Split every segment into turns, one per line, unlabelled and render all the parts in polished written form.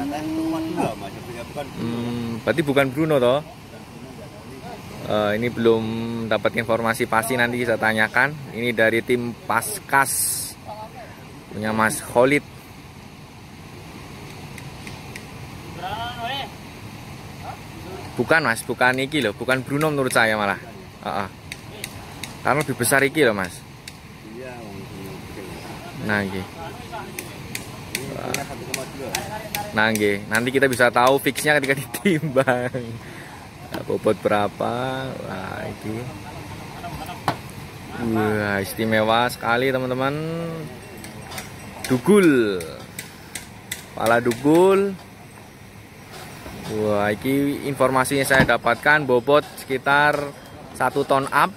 Berarti bukan Bruno toh? Ini belum dapat informasi pasti, nanti kita tanyakan. Ini dari tim Paskas punya Mas Khalid. Bukan Mas, bukan iki loh, bukan Bruno menurut saya malah. Karena lebih besar iki loh Mas. Nah iki. Nah iki, nanti kita bisa tahu fixnya ketika ditimbang. Bobot berapa? Wah ini, wah istimewa sekali teman-teman. Dugul, kepala dugul. Wah ini informasinya saya dapatkan bobot sekitar 1 ton up.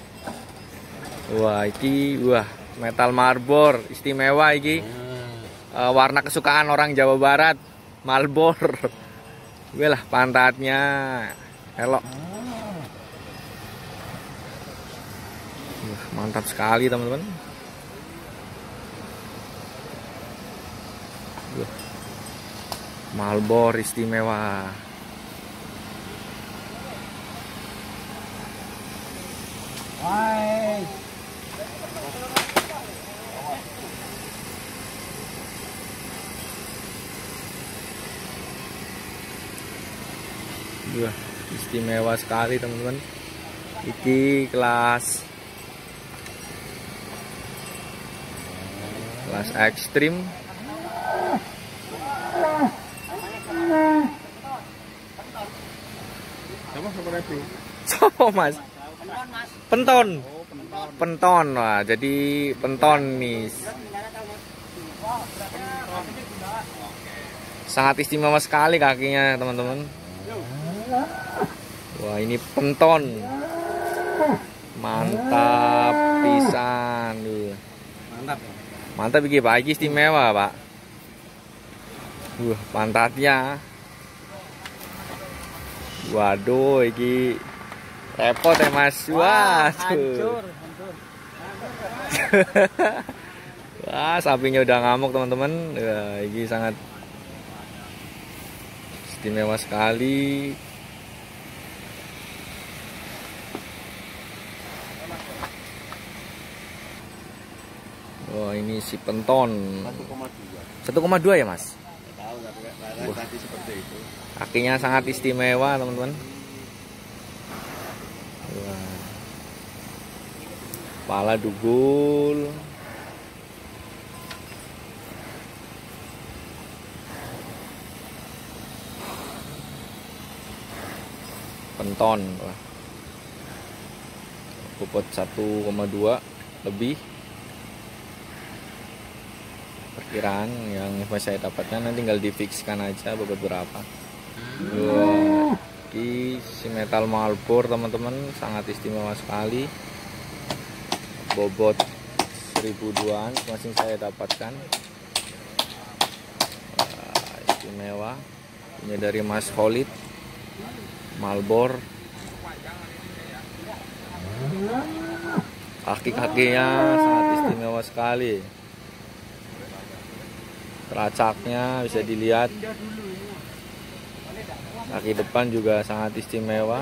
Wah ini, wah metal marbor istimewa ini. Warna kesukaan orang Jawa Barat, Malbor. Wah pantatnya elok. Mantap sekali teman-teman. Malbor istimewa.
Hai.
Wah, istimewa sekali teman-teman. Iki kelas ekstrim. So, Mas. Penton. Penton. Wah, jadi penton nih. Sangat istimewa sekali kakinya, teman-teman. Wah, ini penton. Mantap pisan.
Mantap.
Mantap iki, Pak. Iki istimewa, Pak. Pantatnya. Waduh, iki repot ya, Mas. Wah, hancur. Wah, sapinya udah ngamuk, teman-teman. Wah, ini sangat istimewa sekali. Wah, ini si penton 1,2 ya Mas?
Tadi seperti itu.
Kakinya sangat istimewa teman-teman. Kepala dugul. Penton. Wah. Bobot 1,2 lebih. Perkiraan yang saya dapatkan nanti tinggal difikskan aja bobot berapa. Ini si metal Malbor teman-teman, sangat istimewa sekali. Bobot 1002an masih saya dapatkan. Istimewa. Ini dari Mas Khalid. Malbor. Kaki-kakinya sangat istimewa sekali. Teracaknya bisa dilihat. Kaki depan juga sangat istimewa.